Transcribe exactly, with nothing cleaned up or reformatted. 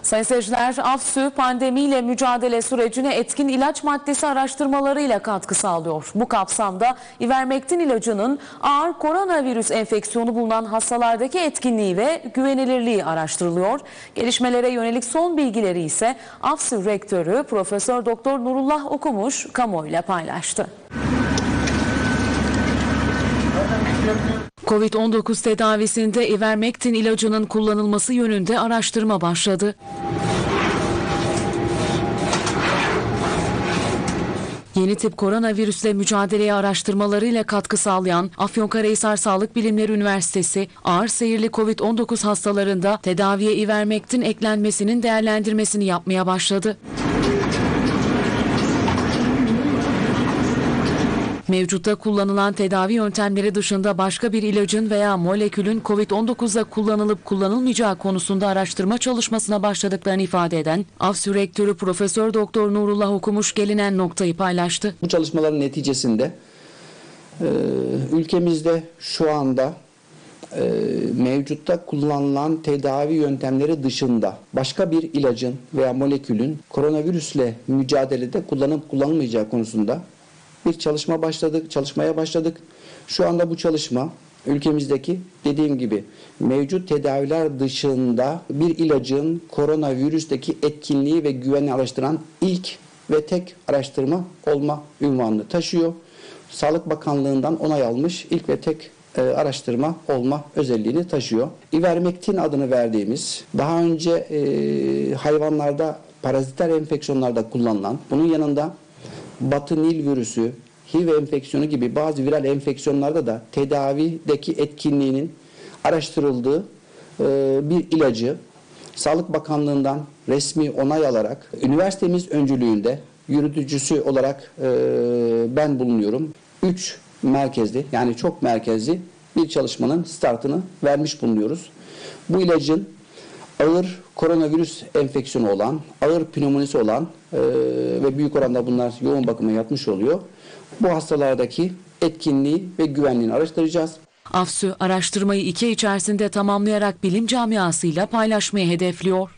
Sayın seyirciler, AFSÜ pandemiyle mücadele sürecine etkin ilaç maddesi araştırmalarıyla katkı sağlıyor. Bu kapsamda ivermektin ilacının ağır koronavirüs enfeksiyonu bulunan hastalardaki etkinliği ve güvenilirliği araştırılıyor. Gelişmelere yönelik son bilgileri ise AFSÜ Rektörü Profesör Doktor Nurullah Okumuş kamuoyuyla paylaştı. Covid on dokuz tedavisinde ivermektin ilacının kullanılması yönünde araştırma başladı. Yeni tip koronavirüsle mücadeleye araştırmalarıyla katkı sağlayan Afyonkarahisar Sağlık Bilimleri Üniversitesi, ağır seyirli Covid on dokuz hastalarında tedaviye ivermektin eklenmesinin değerlendirmesini yapmaya başladı. Mevcutta kullanılan tedavi yöntemleri dışında başka bir ilacın veya molekülün Covid on dokuzda kullanılıp kullanılmayacağı konusunda araştırma çalışmasına başladıklarını ifade eden AFSÜ Rektörü Profesör Doktor Nurullah Okumuş gelinen noktayı paylaştı. Bu çalışmaların neticesinde e, ülkemizde şu anda e, mevcutta kullanılan tedavi yöntemleri dışında başka bir ilacın veya molekülün koronavirüsle mücadelede kullanıp kullanılmayacağı konusunda bir çalışma başladık, çalışmaya başladık. Şu anda bu çalışma ülkemizdeki dediğim gibi mevcut tedaviler dışında bir ilacın koronavirüsteki etkinliği ve güvenliği araştıran ilk ve tek araştırma olma unvanını taşıyor. Sağlık Bakanlığı'ndan onay almış ilk ve tek e, araştırma olma özelliğini taşıyor. İvermektin adını verdiğimiz daha önce e, hayvanlarda paraziter enfeksiyonlarda kullanılan, bunun yanında Batı Nil virüsü, H I V enfeksiyonu gibi bazı viral enfeksiyonlarda da tedavideki etkinliğinin araştırıldığı e, bir ilacı Sağlık Bakanlığı'ndan resmi onay alarak üniversitemiz öncülüğünde yürütücüsü olarak e, ben bulunuyorum. Üç merkezli, yani çok merkezli bir çalışmanın startını vermiş bulunuyoruz. Bu ilacın ağır koronavirüs enfeksiyonu olan, ağır pnömonisi olan e, ve büyük oranda bunlar yoğun bakıma yatmış oluyor. Bu hastalardaki etkinliği ve güvenliğini araştıracağız. AFSÜ araştırmayı iki ay içerisinde tamamlayarak bilim camiasıyla paylaşmayı hedefliyor.